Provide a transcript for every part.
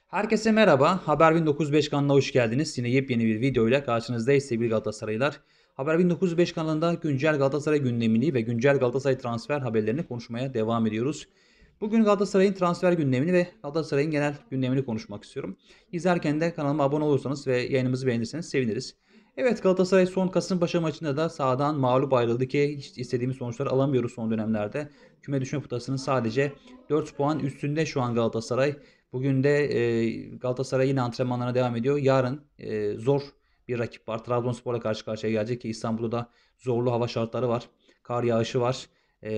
Herkese merhaba. Haber 1905 kanalına hoş geldiniz. Yine yepyeni bir video ile karşınızdayız sevgili Galatasaraylılar. Haber 1905 kanalında güncel Galatasaray gündemini ve güncel Galatasaray transfer haberlerini konuşmaya devam ediyoruz. Bugün Galatasaray'ın transfer gündemini ve Galatasaray'ın genel gündemini konuşmak istiyorum. İzlerken de kanalıma abone olursanız ve yayınımızı beğenirseniz seviniriz. Evet, Galatasaray son Kasımpaşa maçında da sahadan mağlup ayrıldı ki hiç istediğimiz sonuçları alamıyoruz son dönemlerde. Küme düşme potasının sadece 4 puan üstünde şu an Galatasaray. Bugün de Galatasaray yine antrenmanlarına devam ediyor. Yarın zor bir rakip var. Trabzonspor'a karşı karşıya gelecek ki İstanbul'da da zorlu hava şartları var. Kar yağışı var.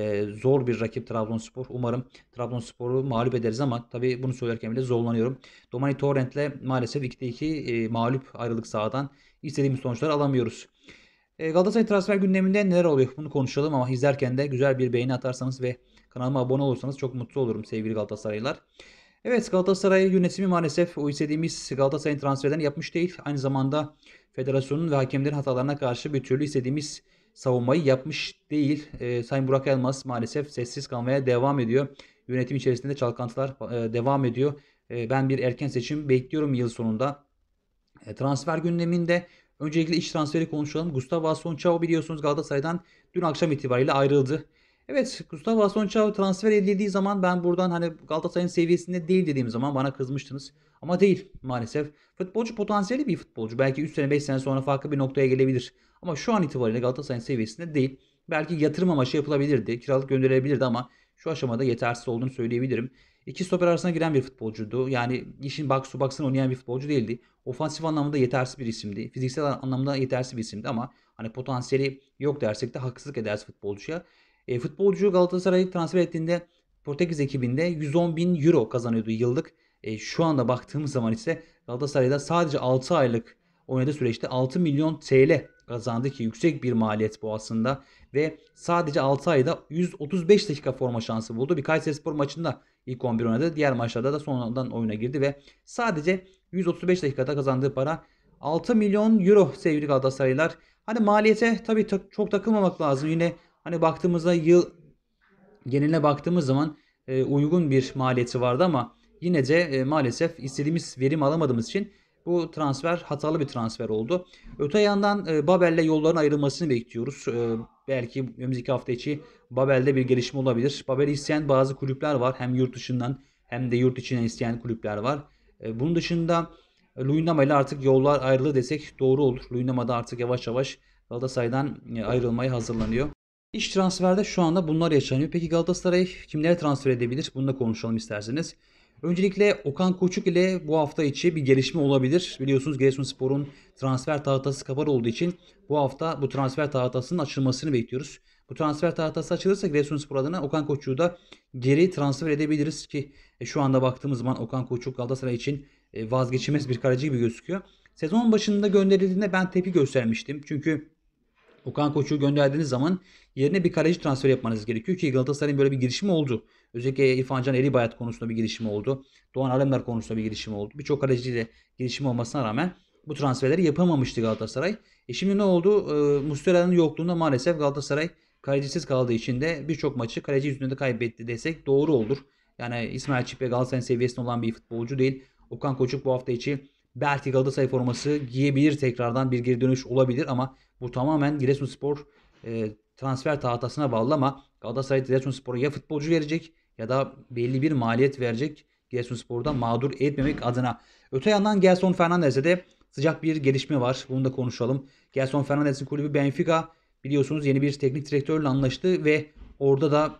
Zor bir rakip Trabzonspor. Umarım Trabzonspor'u mağlup ederiz ama tabii bunu söylerken bile zorlanıyorum. Domani Torrent'le maalesef 2'de 2 mağlup ayrılık sahadan. İstediğimiz sonuçları alamıyoruz. Galatasaray transfer gündeminde neler oluyor bunu konuşalım ama izlerken de güzel bir beğeni atarsanız ve kanalıma abone olursanız çok mutlu olurum sevgili Galatasaraylılar. Evet, Galatasaray yönetimi maalesef o istediğimiz Galatasaray'ın transferlerini yapmış değil. Aynı zamanda federasyonun ve hakemlerin hatalarına karşı bir türlü istediğimiz savunmayı yapmış değil. Sayın Burak Elmas maalesef sessiz kalmaya devam ediyor. Yönetim içerisinde çalkantılar devam ediyor. Ben bir erken seçim bekliyorum yıl sonunda. Transfer gündeminde öncelikle iç transferi konuşalım. Gustavo Assunção biliyorsunuz Galatasaray'dan dün akşam itibariyle ayrıldı. Evet, Gustavo Assunção transfer edildiği zaman ben buradan hani Galatasaray'ın seviyesinde değil dediğim zaman bana kızmıştınız. Ama değil maalesef. Futbolcu potansiyeli bir futbolcu. Belki 3 sene 5 sene sonra farklı bir noktaya gelebilir. Ama şu an itibariyle Galatasaray'ın seviyesinde değil. Belki yatırım amaçlı yapılabilirdi. Kiralık gönderilebilirdi ama şu aşamada yetersiz olduğunu söyleyebilirim. İki stoper arasına giren bir futbolcuydu. Yani işin box to box'ını oynayan bir futbolcu değildi. Ofansif anlamda yetersiz bir isimdi. Fiziksel anlamda yetersiz bir isimdi ama hani potansiyeli yok dersek de haksızlık ederiz futbolcuya. Futbolcu Galatasaray'ı transfer ettiğinde Portekiz ekibinde 110 bin euro kazanıyordu yıllık. Şu anda baktığımız zaman ise Galatasaray'da sadece 6 aylık oynadığı süreçte 6 milyon TL kazandı ki yüksek bir maliyet bu aslında. Ve sadece 6 ayda 135 dakika forma şansı buldu. Bir Kayserispor maçında ilk 11 oynadı. Diğer maçlarda da sonradan oyuna girdi ve sadece 135 dakikada kazandığı para 6 milyon euro sevgili Galatasaraylılar. Hani maliyete tabii çok takılmamak lazım. Yine hani baktığımızda yıl geneline baktığımız zaman uygun bir maliyeti vardı ama yine de maalesef istediğimiz verim alamadığımız için bu transfer hatalı bir transfer oldu. Öte yandan Babel'le yolların ayrılmasını bekliyoruz. Belki önümüzdeki hafta içi Babel'de bir gelişme olabilir. Babel'i isteyen bazı kulüpler var. Hem yurt dışından hem de yurt içinden isteyen kulüpler var. Bunun dışında Luyendama ile artık yollar ayrıldı desek doğru olur. Luyendama da artık yavaş yavaş Galatasaray'dan ayrılmaya hazırlanıyor. İş transferde şu anda bunlar yaşanıyor. Peki Galatasaray kimlere transfer edebilir? Bunu da konuşalım isterseniz. Öncelikle Okan Koçuk ile bu hafta içi bir gelişme olabilir. Biliyorsunuz Giresunspor'un transfer tahtası kapalı olduğu için bu hafta bu transfer tahtasının açılmasını bekliyoruz. Bu transfer tahtası açılırsa Giresunspor adına Okan Koçuk'u da geri transfer edebiliriz ki şu anda baktığımız zaman Okan Koçuk Galatasaray için vazgeçilmez bir kaleci gibi gözüküyor. Sezon başında gönderildiğinde ben tepki göstermiştim. Çünkü Okan Koç'u gönderdiğiniz zaman yerine bir kaleci transferi yapmanız gerekiyor ki Galatasaray'ın böyle bir girişimi oldu. Özellikle İrfan Can Eribayat konusunda bir girişimi oldu. Doğan Alemdar konusunda bir girişimi oldu. Birçok kaleciyle girişimi olmasına rağmen bu transferleri yapamamıştı Galatasaray. Şimdi ne oldu? Muslera'nın yokluğunda maalesef Galatasaray kalecisiz kaldığı için de birçok maçı kaleci yüzünden de kaybetti desek doğru olur. Yani İsmail Çipe Galatasaray'ın seviyesinde olan bir futbolcu değil. Okan Koçuk bu hafta içi belki Galatasaray forması giyebilir, tekrardan bir geri dönüş olabilir ama bu tamamen Giresunspor transfer tahtasına bağlı ama Galatasaray Giresunspor'a ya futbolcu verecek ya da belli bir maliyet verecek Giresunspor'da mağdur etmemek adına. Öte yandan Gelson Fernandez'e de sıcak bir gelişme var. Bunu da konuşalım. Gelson Fernandez'in kulübü Benfica biliyorsunuz yeni bir teknik direktörle anlaştı ve orada da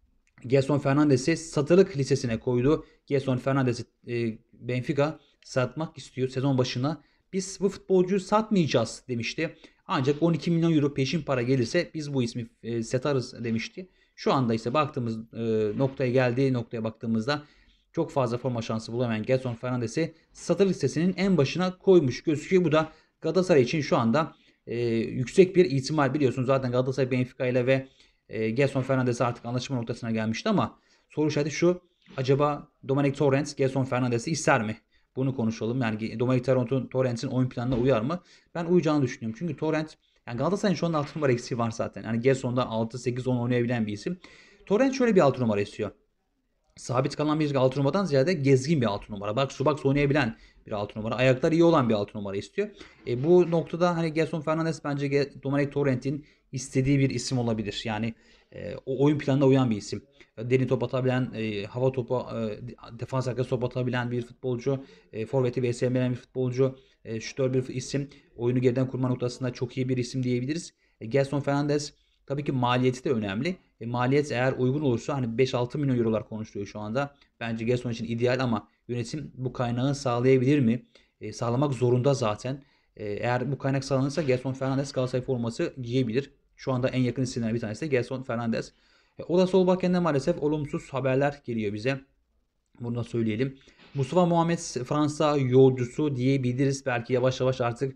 Gelson Fernandez'i satılık listesine koydu. Gelson Fernandez'i Benfica satmak istiyor sezon başına. Biz bu futbolcuyu satmayacağız demişti. Ancak 12 milyon euro peşin para gelirse biz bu ismi satarız demişti. Şu anda ise baktığımız noktaya geldiği noktaya baktığımızda çok fazla forma şansı bulamayan Gelson Fernandez'i satır listesinin en başına koymuş gözüküyor. Bu da Galatasaray için şu anda yüksek bir ihtimal, biliyorsunuz zaten Galatasaray Benfica ile ve Gelson Fernandez artık anlaşma noktasına gelmişti ama soru işareti şu: acaba Dominic Torrent Gelson Fernandez'i ister mi? Bunu konuşalım. Yani Dominic Torrent'in oyun planına uyar mı? Ben uyacağını düşünüyorum. Çünkü Torrent, yani Galatasaray'ın şu anda 6 numara eksiği var zaten. Yani Gelson'da 6, 8, 10 oynayabilen bir isim. Torrent şöyle bir 6 numara istiyor. sabit kalan bir 6 numaradan ziyade gezgin bir 6 numara. Box oynayabilen bir 6 numara. Ayaklar iyi olan bir 6 numara istiyor. Bu noktada hani Gelson Fernandes bence Dominic Torrent'in istediği bir isim olabilir. Yani o oyun planına uyan bir isim. Derin top atabilen, hava topu, defans arkası top atabilen bir futbolcu. Forvet'i besleyebilen bir futbolcu. Şutör bir isim. Oyunu geriden kurma noktasında çok iyi bir isim diyebiliriz. Gelson Fernandes tabii ki maliyeti de önemli. Maliyet eğer uygun olursa hani 5-6 milyon eurolar konuşuluyor şu anda. Bence Gerson için ideal ama yönetim bu kaynağı sağlayabilir mi? Sağlamak zorunda zaten. Eğer bu kaynak sağlanırsa Gerson Fernandes Galatasaray forması giyebilir. Şu anda en yakın isimlerden bir tanesi de Gerson Fernandes. O da sol bakende maalesef olumsuz haberler geliyor bize. Bunu da söyleyelim. Mustafa Muhammed Fransa yolcusu diyebiliriz. Belki yavaş yavaş artık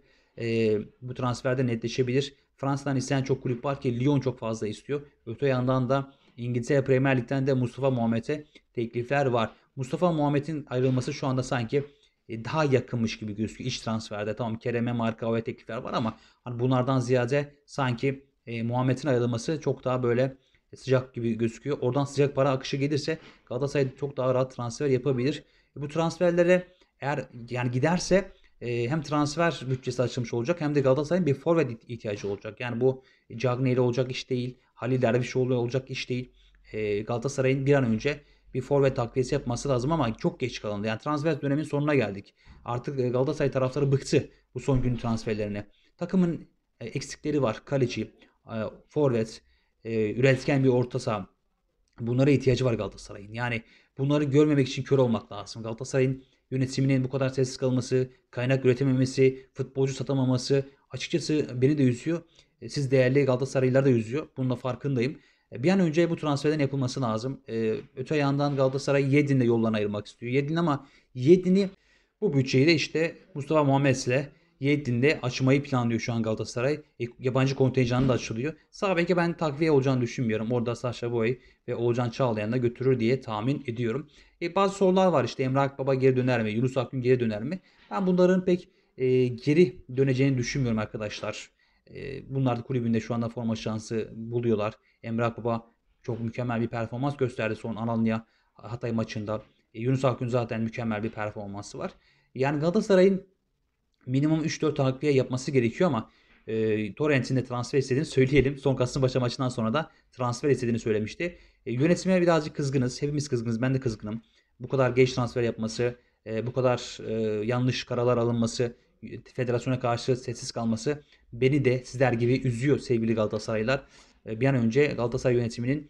bu transferde netleşebilir. Fransa'dan isteyen çok kulüp var ki Lyon çok fazla istiyor. Öte yandan da İngiltere Premier Lig'den de Mustafa Muhammed'e teklifler var. Mustafa Muhammed'in ayrılması şu anda sanki daha yakınmış gibi gözüküyor iç transferde. Tamam Kerem'e Marka ve teklifler var ama hani bunlardan ziyade sanki Muhammed'in ayrılması çok daha böyle sıcak gibi gözüküyor. Oradan sıcak para akışı gelirse Galatasaray çok daha rahat transfer yapabilir. Bu transferlere eğer yani giderse hem transfer bütçesi açılmış olacak hem de Galatasaray'ın bir forvet ihtiyacı olacak. Yani bu Cagney ile olacak iş değil. Halil Dervişoğlu olacak iş değil. Galatasaray'ın bir an önce bir forvet takviyesi yapması lazım ama çok geç kalındı. Yani transfer dönemin sonuna geldik. Artık Galatasaray taraftarı bıktı bu son gün transferlerine. Takımın eksikleri var. Kaleci, forvet, üretken bir orta saha. Bunlara ihtiyacı var Galatasaray'ın. Yani bunları görmemek için kör olmak lazım. Galatasaray'ın yönetiminin bu kadar sessiz kalması, kaynak üretememesi, futbolcu satamaması açıkçası beni de üzüyor. Siz değerli Galatasaraylılar da üzüyor. Bunun da farkındayım. Bir an önce bu transferden yapılması lazım. Öte yandan Galatasaray Yedlin'le yollarına ayırmak istiyor. Yedlin ama Yedlin'i bu bütçeyi de işte Mustafa Muhammed'le Yedlin'de açmayı planlıyor şu an Galatasaray. Yabancı kontenjanı da açılıyor. Sağ beke ben takviye olacağını düşünmüyorum. Orada Sacha Boey ve Oğulcan Çağlayan da götürür diye tahmin ediyorum. Bazı sorular var işte Emre Akbaba geri döner mi? Yunus Akgün geri döner mi? Ben bunların pek geri döneceğini düşünmüyorum arkadaşlar. Bunlar da kulübünde şu anda forma şansı buluyorlar. Emre Akbaba çok mükemmel bir performans gösterdi son Alanya Hatay maçında. Yunus Akgün zaten mükemmel bir performansı var. Yani Galatasaray'ın minimum 3-4 takviye yapması gerekiyor ama Torrent'in de transfer istediğini söyleyelim. Son Kasımpaşa maçından sonra da transfer istediğini söylemişti. Yönetime birazcık kızgınız. Hepimiz kızgınız. Ben de kızgınım. Bu kadar geç transfer yapması, bu kadar yanlış kararlar alınması, federasyona karşı sessiz kalması beni de sizler gibi üzüyor sevgili Galatasaraylılar. Bir an önce Galatasaray yönetiminin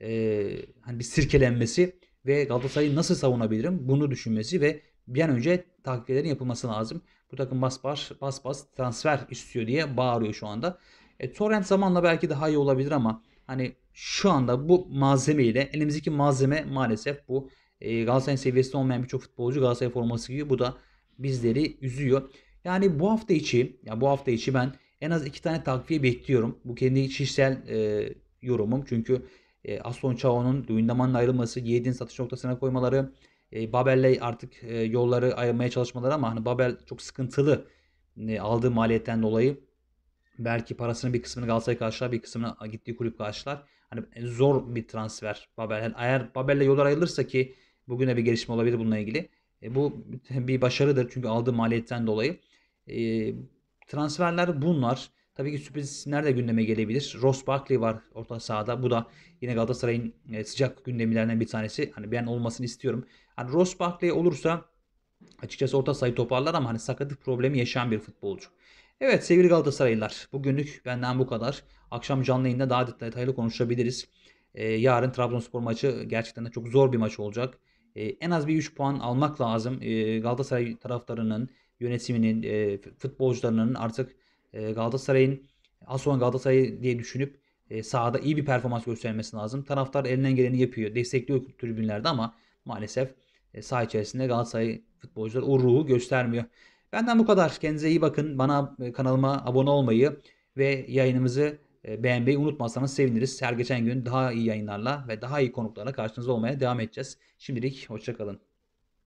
hani bir sirkelenmesi ve Galatasaray'ı nasıl savunabilirim bunu düşünmesi ve bir an önce takviyelerin yapılması lazım. Bu takım bas transfer istiyor diye bağırıyor şu anda. Torrent zamanla belki daha iyi olabilir ama hani şu anda bu malzemeyle elimizdeki malzeme maalesef bu. Galatasaray seviyesinde olmayan birçok futbolcu Galatasaray forması giyiyor. Bu da bizleri üzüyor. Yani bu hafta içi ben en az 2 tane takviye bekliyorum. Bu kendi kişisel yorumum. Çünkü Aston Çao'nun Luyendama'nın ayrılması, Yiğit'in satış noktasına koymaları, Babel'le artık yolları ayırmaya çalışmaları ama hani Babel çok sıkıntılı aldığı maliyetten dolayı belki parasının bir kısmını Galatasaray karşılar, bir kısmını gittiği kulüp karşılar. Hani zor bir transfer Babel. Yani eğer Babel'le yollar ayrılırsa ki bugüne bir gelişme olabilir bununla ilgili. Bu bir başarıdır çünkü aldığı maliyetten dolayı. E, Transferler bunlar. Tabii ki sürpriz isimler de gündeme gelebilir. Ross Barkley var orta sahada. Bu da yine Galatasaray'ın sıcak gündemlerinden bir tanesi. Hani ben olmasını istiyorum. Hani Ross Barkley olursa açıkçası orta sayı toparlar ama hani sakatlık problemi yaşayan bir futbolcu. Evet sevgili Galatasaraylılar bugünlük benden bu kadar. Akşam canlı yayında daha detaylı konuşabiliriz. Yarın Trabzonspor maçı gerçekten de çok zor bir maç olacak. En az bir 3 puan almak lazım. Galatasaray taraftarının, yönetiminin, futbolcularının artık Galatasaray'ın az sonra Galatasaray diye düşünüp sahada iyi bir performans göstermesi lazım. Taraftar elinden geleni yapıyor. Destekliyor tribünlerde ama maalesef saha içerisinde Galatasaray futbolcular o ruhu göstermiyor. Benden bu kadar. Kendinize iyi bakın. Bana kanalıma abone olmayı ve yayınımızı beğenmeyi unutmazsanız seviniriz. Her geçen gün daha iyi yayınlarla ve daha iyi konuklarla karşınızda olmaya devam edeceğiz. Şimdilik hoşça kalın.